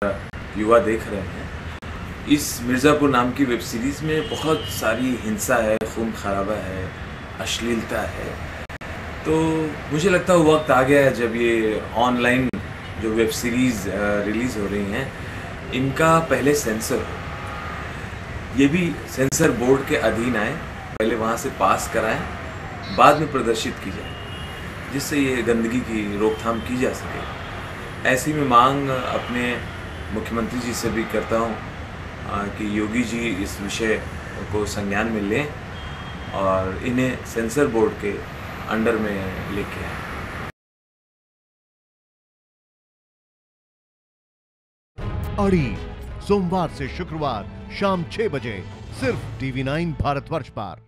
युवा देख रहे हैं। इस मिर्ज़ापुर नाम की वेब सीरीज़ में बहुत सारी हिंसा है, खून खराबा है, अश्लीलता है। तो मुझे लगता है वक्त आ गया है जब ये ऑनलाइन जो वेब सीरीज़ रिलीज़ हो रही हैं, इनका पहले सेंसर हो। ये भी सेंसर बोर्ड के अधीन आए, पहले वहाँ से पास कराएं, बाद में प्रदर्शित की जाए, जिससे ये गंदगी की रोकथाम की जा सके। ऐसी में मांग अपने मुख्यमंत्री जी से भी करता हूँ कि योगी जी इस विषय को संज्ञान में लें और इन्हें सेंसर बोर्ड के अंडर में लेके आएं। अड़ी सोमवार से शुक्रवार शाम 6 बजे सिर्फ TV9 भारतवर्ष पर।